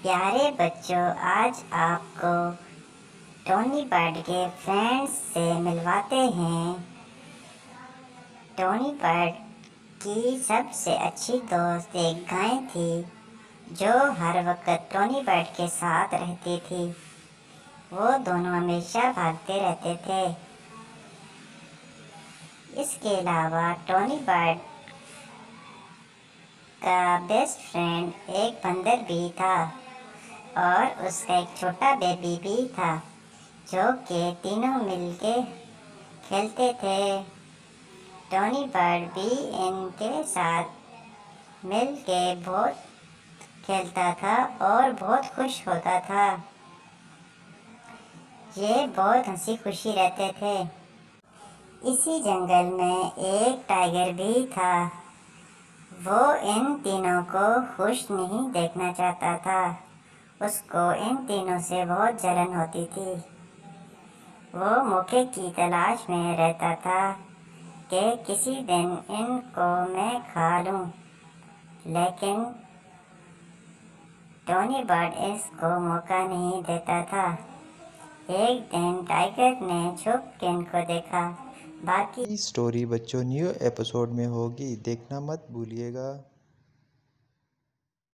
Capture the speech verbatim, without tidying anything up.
प्यारे बच्चों, आज आपको टोनी बर्ड के फ्रेंड्स से मिलवाते हैं। टोनी बर्ड की सबसे अच्छी दोस्त एक गाय थी जो हर वक्त टोनी बर्ड के साथ रहती थी। वो दोनों हमेशा भागते रहते थे। इसके अलावा टोनी बर्ड का बेस्ट फ्रेंड एक बंदर भी था और उसका एक छोटा बेबी भी था जो कि तीनों मिलके खेलते थे। टोनी बर्ड भी इनके साथ मिलके बहुत खेलता था और बहुत खुश होता था। ये बहुत हंसी खुशी रहते थे। इसी जंगल में एक टाइगर भी था। वो इन तीनों को खुश नहीं देखना चाहता था। उसको इन तीनों से बहुत जलन होती थी। वो मौके की तलाश में रहता था कि किसी दिन इनको मैं खा लूं, लेकिन टोनी बर्ड इसको मौका नहीं देता था। एक दिन टाइगर ने छुप के इनको देखा। बाकी स्टोरी बच्चों न्यू एपिसोड में होगी, देखना मत भूलिएगा।